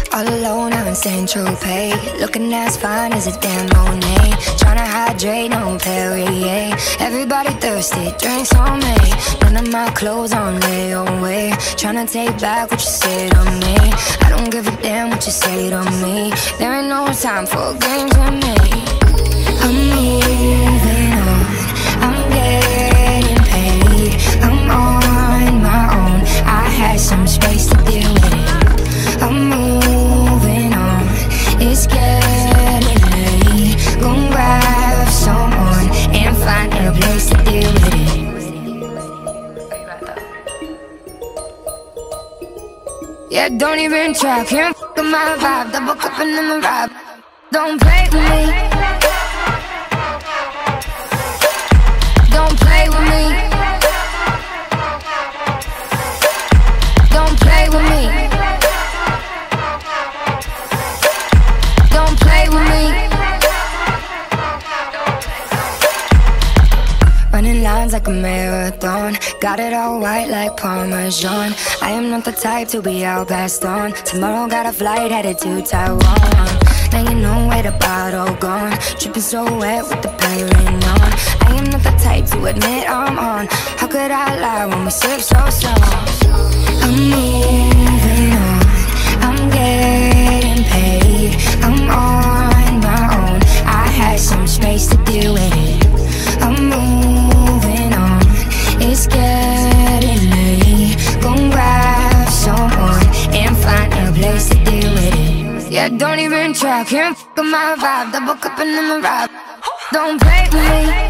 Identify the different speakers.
Speaker 1: All alone out in Central Pay, looking as fine as a damn Monet. Tryna hydrate, no Perrier. Everybody thirsty, drinks on me. None of my clothes on layaway. Tryna take back what you said on me. I don't give a damn what you say to me. There ain't no time for games with me. I'm moving on, I'm getting paid. I'm on my own, I had some space to deal with it. I'm moving on, it's getting late. Gon' grab someone and find a place to deal with it. Yeah, don't even try, can't fuck with my vibe. Double cupping in my ride. Don't play with me. Don't play with me. Don't play with me. Don't play with me. Running lines like a marathon. Got it all white like Parmesan. I am not the type to be out past on. Tomorrow got a flight headed to Taiwan. Now you know where the bottle gone. Dripping so wet with the pain on. I am not the type to admit I'm on. How could I lie when we sip so strong? I'm moving on, I'm getting paid. I'm on my own, I had some space to deal with it. I'm moving on, it's getting late. Gon' grab someone and find a place to deal with it. Yeah, don't even try, can't fuck with my vibe. Double cupping in my ride. Don't play with me.